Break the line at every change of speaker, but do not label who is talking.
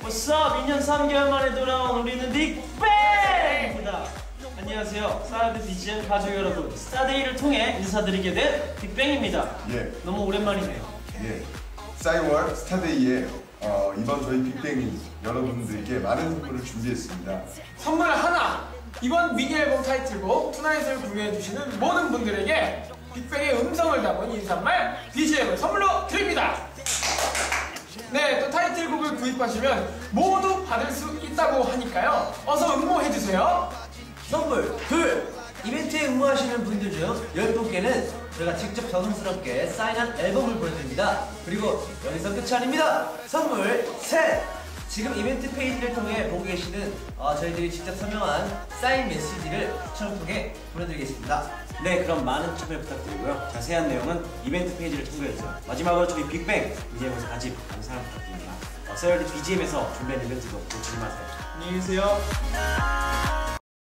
What's up? 2년 3개월 만에 돌아온 우리는 빅뱅입니다. 안녕하세요. 사라드 BGM 가족 여러분. 스타데이를 통해 인사드리게 된 빅뱅입니다.
예.
너무 오랜만이네요.
예. 싸이월 스타데이에 이번 저희 빅뱅이 여러분들께 많은 선물을 준비했습니다.
선물 하나! 이번 미니 앨범 타이틀곡 투나잇을 구매해주시는 모든 분들에게 빅뱅의 음성을 담은 인사말 BGM을 선물로 드립니다! 네, 또 타이틀곡을 구입하시면 모두 받을 수 있다고 하니까요. 어서 응모해주세요.
선물 둘! 이벤트에 응모하시는 분들 중 10분께는 저희가 직접 정성스럽게 사인한 앨범을 보내드립니다. 그리고 여기서 끝이 아닙니다. 선물 셋! 지금 이벤트 페이지를 통해 보고 계시는 저희들이 직접 서명한 사인 메시지를 추첨을 통해 보내드리겠습니다.
네, 그럼 많은 참여 부탁드리고요. 자세한 내용은 이벤트 페이지를 참고해주세요. 마지막으로 저희 빅뱅 BGM에서 같이 많은 사랑 부탁드립니다. 싸이월드 BGM에서 준비한 이벤트도 놓치지 마세요.
안녕히 계세요.